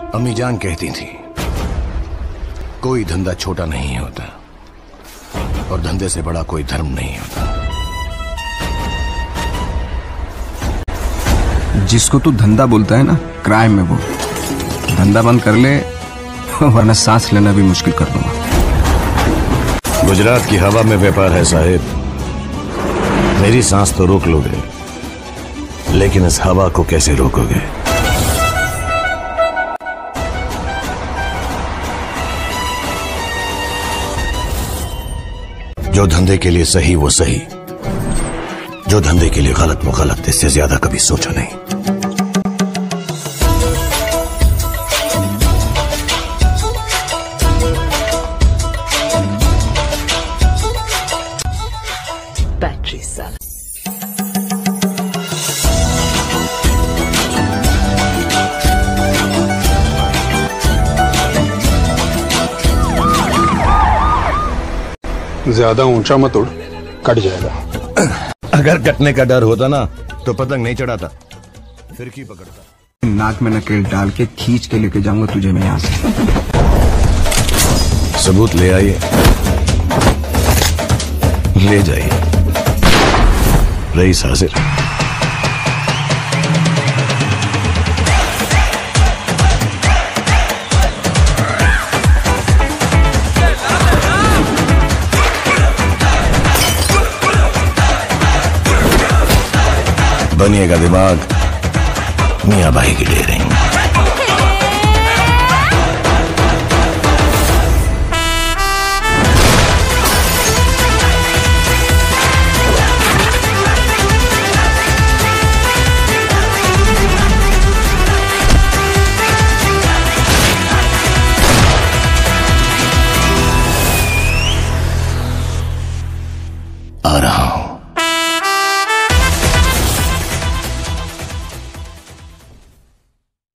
अम्मी जान कहती थी कोई धंधा छोटा नहीं होता और धंधे से बड़ा कोई धर्म नहीं होता। जिसको तू धंधा बोलता है ना, क्राइम में वो धंधा बंद कर ले वरना सांस लेना भी मुश्किल कर दूंगा। गुजरात की हवा में व्यापार है साहिब। मेरी सांस तो रोक लोगे, लेकिन इस हवा को कैसे रोकोगे? जो धंधे के लिए सही वो सही, जो धंधे के लिए गलत वो गलत। इससे ज्यादा कभी सोचा नहीं। बैटरी सेल ज्यादा ऊंचा मत उड़, कट जाएगा। अगर कटने का डर होता ना तो पतंग नहीं चढ़ाता, फिरकी पकड़ता। नाक में नकेल डाल के खींच के लेके जाऊंगा तुझे मैं यहाँ से। सबूत ले आइए, ले जाइए। रईस हाजिर। बनिएगा दिमाग, मियां भाई की ले रही। आ रहा हूं।